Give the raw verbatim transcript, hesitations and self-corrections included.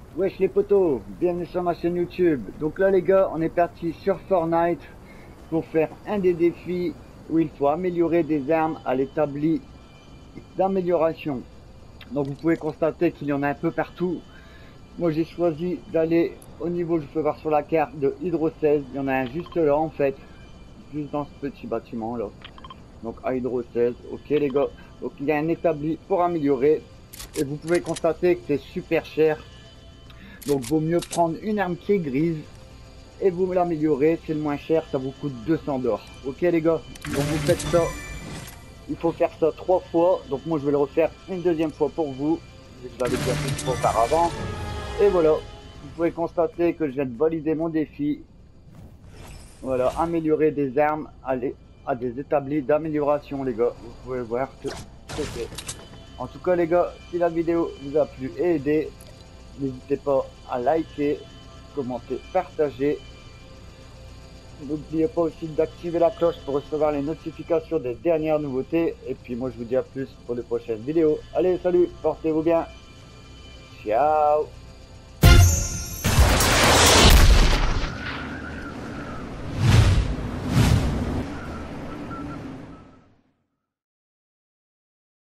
Wesh les potos, bienvenue sur ma chaîne YouTube. Donc là les gars, on est parti sur Fortnite pour faire un des défis où il faut améliorer des armes à l'établi d'amélioration. Donc vous pouvez constater qu'il y en a un peu partout. Moi j'ai choisi d'aller au niveau, je peux voir sur la carte, de Hydro seize. Il y en a un juste là en fait, juste dans ce petit bâtiment là. Donc à Hydro seize, ok les gars. Donc il y a un établi pour améliorer. Et vous pouvez constater que c'est super cher. Donc vaut mieux prendre une arme qui est grise et vous l'améliorer, c'est le moins cher, ça vous coûte deux cents d'or. Ok les gars, donc vous faites ça, il faut faire ça trois fois, donc moi je vais le refaire une deuxième fois pour vous, je l'avais déjà fait une fois auparavant. Et voilà, vous pouvez constater que je viens de valider mon défi. Voilà, améliorer des armes à, les, à des établis d'amélioration les gars, vous pouvez voir que c'est fait. En tout cas les gars, si la vidéo vous a plu et aidé, n'hésitez pas à liker, commenter, partager. N'oubliez pas aussi d'activer la cloche pour recevoir les notifications des dernières nouveautés. Et puis moi je vous dis à plus pour de prochaines vidéos. Allez, salut, portez-vous bien. Ciao.